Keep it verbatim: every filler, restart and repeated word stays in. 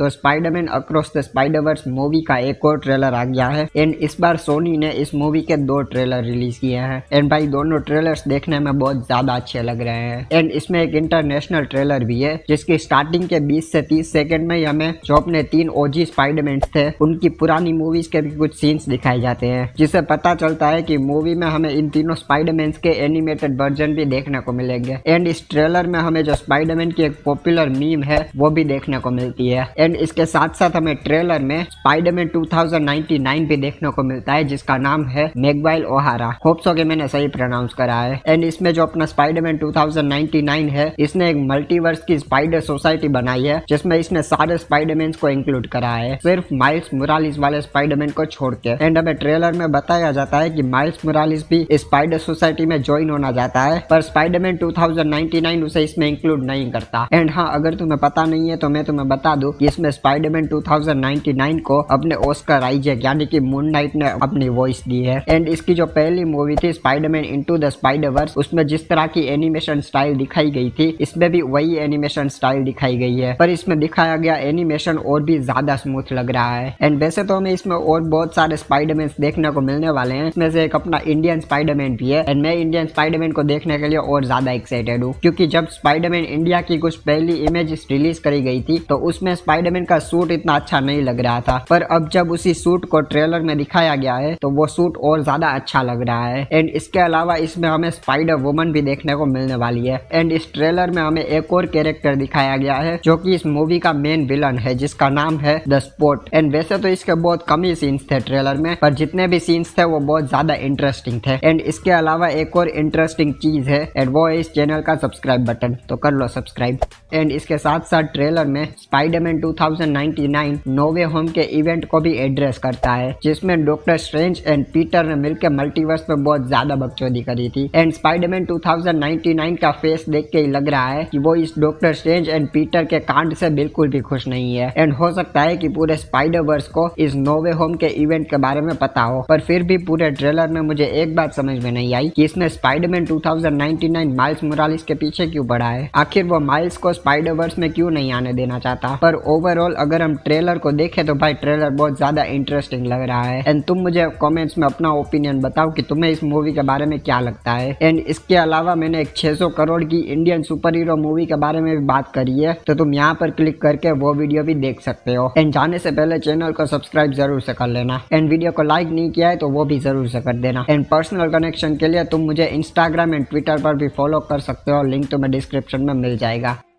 तो Spiderman across the Spiderverse movie का एक और ट्रेलर आ गया है एंड इस बार सोनी ने इस मूवी के दो ट्रेलर रिलीज किए हैं एंड भाई दोनों ट्रेलर्स देखने में बहुत ज्यादा अच्छे लग रहे हैं एंड इसमें एक इंटरनेशनल ट्रेलर भी है जिसकी स्टार्टिंग के बीस से तीस सेकंड में हमें जो अपने तीन ओजी स्पाइडरमैन थे उनकी पुरानी मूवीज के भी कुछ सीन्स दिखाए जाते हैं, जिससे पता चलता है कि मूवी में हमें इन तीनों स्पाइडरमैन के एनिमेटेड वर्जन भी देखने को मिलेंगे एंड इस ट्रेलर में हमें जो स्पाइडरमैन की एक पॉपुलर मीम है वो भी देखने को मिलती है एंड इसके साथ साथ हमें ट्रेलर में Spiderman two thousand ninety nine भी देखने को मिलता है जिसका नाम है मैगवाइल ओहारा। होप सो कि मैंने सही प्रोनाउंस करा है एंड इसमें जो अपना Spiderman two thousand ninety nine है इसने एक मल्टीवर्स की स्पाइडर सोसाइटी बनाई है जिसमें इसने सारे स्पाइडरमैन को इंक्लूड करा है सिर्फ माइल्स मोरालिस वाले स्पाइडरमैन को छोड़ के एंड हमें ट्रेलर में बताया जाता है कि माइल्स मोरालिस भी स्पाइडर सोसाइटी में ज्वाइन होना चाहता है पर Spiderman two thousand ninety nine उसे इसमें इंक्लूड नहीं करता एंड हाँ अगर तुम्हें पता नहीं है तो मैं तुम्हें बता दूं कि इसमें Spiderman two thousand ninety nine को अपने ऑस्कर आइजैक यानी कि मून नाइट ने अपनी वॉइस दी है एंड इसकी जो पहली मूवी थी स्पाइडरमैन इनटू द स्पाइडरवर्स उसमें जिस तरह की एनिमेशन स्टाइल दिखाई गई थी इसमें भी वही एनिमेशन स्टाइल दिखाई गई है पर इसमें दिखाया गया एनिमेशन और भी ज्यादा स्मूथ लग रहा है एंड वैसे तो हमें इसमें और बहुत सारे स्पाइडरमैन देखने को मिलने वाले हैं। इसमें से एक अपना इंडियन स्पाइडरमैन भी है एंड मैं इंडियन स्पाइडरमैन को देखने के लिए और ज्यादा एक्साइटेड हूँ क्योंकि जब स्पाइडरमैन इंडिया की कुछ पहली इमेज रिलीज करी गई थी तो उसमें स्पाइडरमैन का सूट इतना अच्छा नहीं लग रहा था पर अब जब उसी सूट को ट्रेलर में दिखाया गया है तो वो सूट और ज्यादा अच्छा लग रहा है एंड इसके अलावा इसमें हमें स्पाइडर वुमन भी देखने को मिलने वाली है एंड इस ट्रेलर में हमें एक और कैरेक्टर दिखाया गया है जो कि इस मूवी का मेन विलन है जिसका नाम है द स्पॉट एंड वैसे तो इसके बहुत कम ही सीन्स थे ट्रेलर में पर जितने भी सीन्स थे वो बहुत ज्यादा इंटरेस्टिंग थे एंड इसके अलावा एक और इंटरेस्टिंग चीज है एंड वो है इस चैनल का सब्सक्राइब बटन, तो कर लो सब्सक्राइब। एंड इसके साथ साथ ट्रेलर में Spiderman two thousand ninety nine no way home के इवेंट को भी एड्रेस करता है जिसमें डॉक्टर स्ट्रेंज एंड पीटर ने मिलकर मल्टीवर्स में बहुत ज्यादा बकचोदी करी थी and Spiderman two thousand ninety nine का फेस देख के ही लग रहा है कि वो इस डॉक्टर स्ट्रेंज एंड पीटर के कांड से बिल्कुल भी खुश नहीं है एंड हो सकता है कि पूरे स्पाइडरवर्स को इस नो वे होम के इवेंट के बारे में पता हो पर फिर भी पूरे ट्रेलर में मुझे एक बात समझ में नहीं आई कि इसमें Spiderman two thousand ninety nine Miles Morales के पीछे क्यों पड़ा है, आखिर वो माइल्स को स्पाइडरवर्स में क्यों नहीं आने देना चाहता। पर ओवरऑल अगर हम ट्रेलर को देखें तो भाई ट्रेलर बहुत ज्यादा इंटरेस्टिंग लग रहा है एंड तुम मुझे कमेंट्स में अपना ओपिनियन बताओ कि तुम्हें इस मूवी के बारे में क्या लगता है। एंड इसके अलावा मैंने एक छह सौ करोड़ की इंडियन सुपर हीरो मूवी के बारे में भी बात करी है तो तुम यहाँ पर क्लिक करके वो वीडियो भी देख सकते हो एंड जाने से पहले चैनल को सब्सक्राइब जरूर से कर लेना एंड वीडियो को लाइक नहीं किया है तो वो भी जरूर से कर देना एंड पर्सनल कनेक्शन के लिए तुम मुझे इंस्टाग्राम एंड ट्विटर पर भी फॉलो कर सकते हो, लिंक तुम्हें डिस्क्रिप्शन में मिल जाएगा।